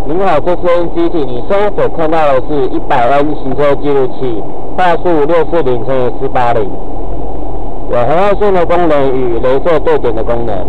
您好，这是 NCT， 你现在所看到的是100N 行车记录器，话术640×480，有红外线的功能与雷射对点的功能。